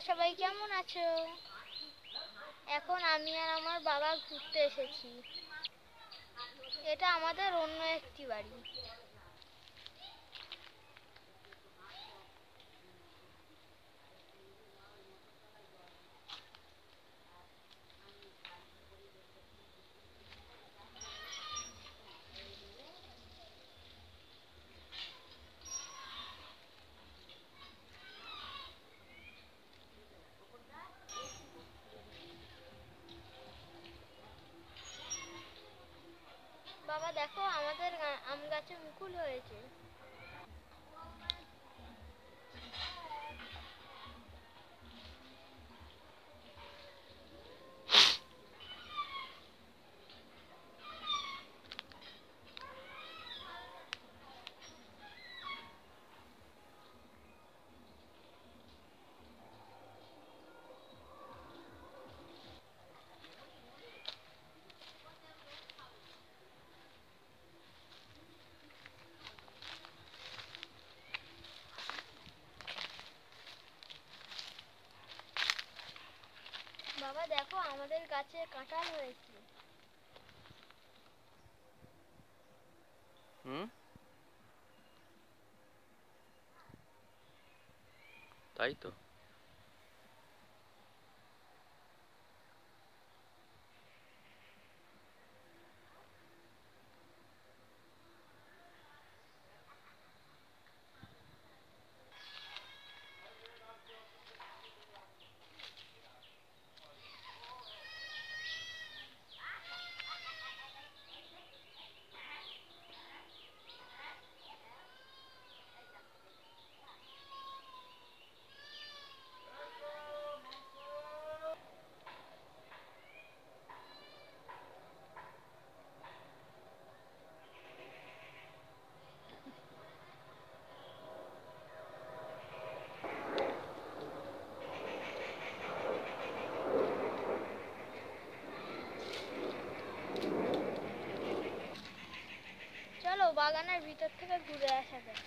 সবাই কেমন আছো? এখন আমি আর আমার বাবা ঘুরতে এসেছি। এটা আমাদের অন্য একটি বাড়ি। বাবা দেখো, আমাদের আম গাছে মুকুল হয়েছে। বাবা দেখো, আমাদের গাছে কাঁঠাল হয়েছে। তাই তো। চলো বাগানের ভিতর থেকে ঘুরে আসা যাক।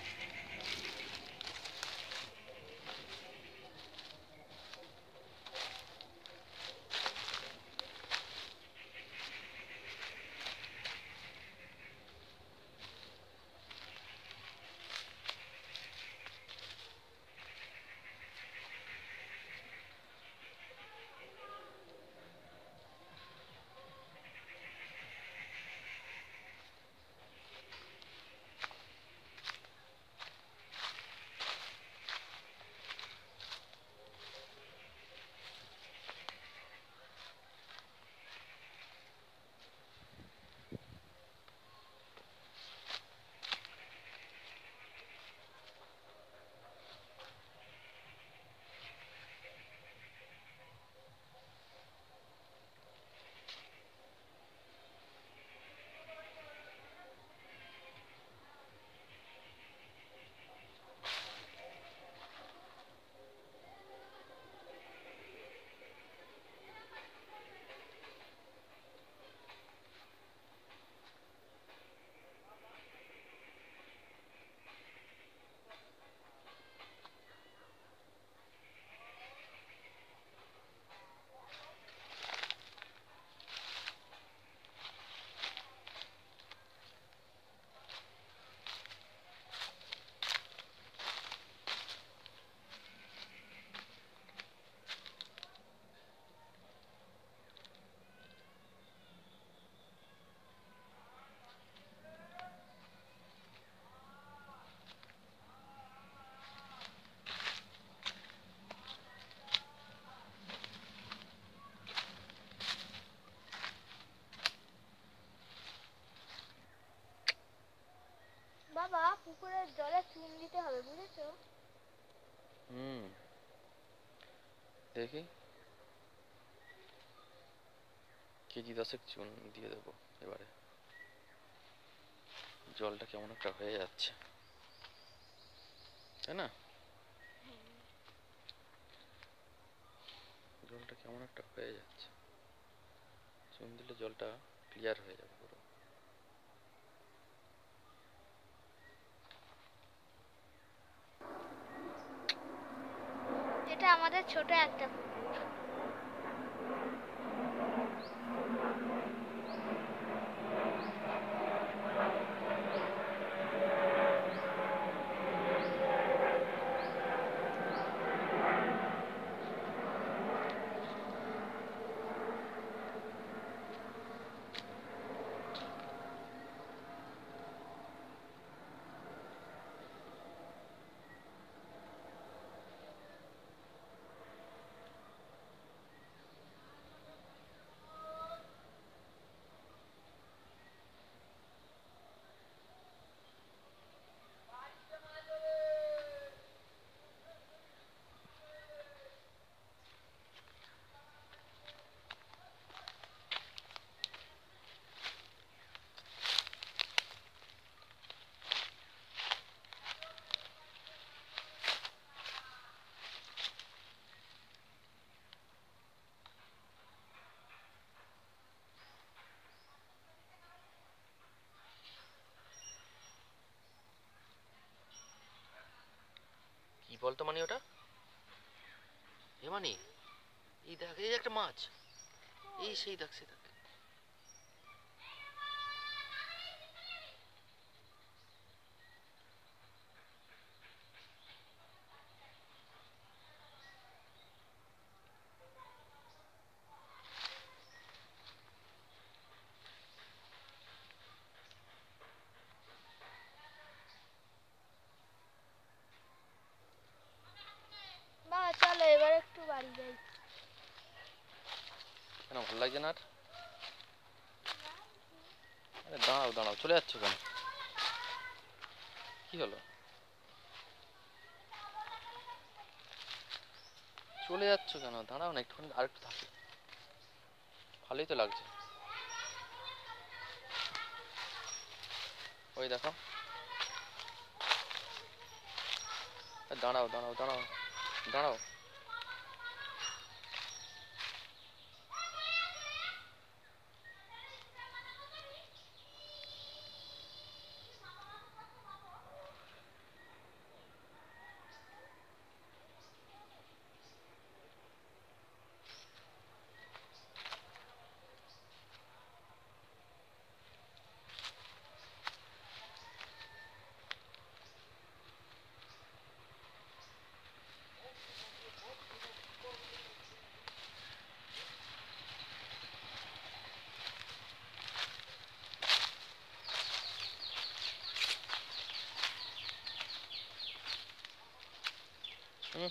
বাবা, পুকুরের জলে চুন দিতে হবে, বুঝেছো? দেখি, কেজি 10 চুন দিয়ে দেবো। এবারে জলটা কেমন একটা হয়ে যাচ্ছে, তাই না? জলটা কেমন একটা হয়ে যাচ্ছে। চুন দিলে জলটা ক্লিয়ার হয়ে যাবে পুরো। এটা আমাদের ছোট একটা পুকুর। কি বলতো মানে ওটা? এ মানে এই দেখ, এই একটা মাছ, এই সেই দেখ, সেই দেখ। বাবা চলো এবার একটু বাড়ি যাই। কেন ভালো লাগছে না আর? আরে দাঁড়াও দাঁড়াও, চলে যাচ্ছ কেন? কি হলো? চলে যাচ্ছ কেন? দাঁড়াও না একটুখানি, আর একটু থাকো। ভালোই তো লাগছে। ওই দেখো। দাঁড়াও দাঁড়াও দাঁড়াও দাঁড়াও। হুম।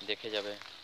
দেখে যাবে।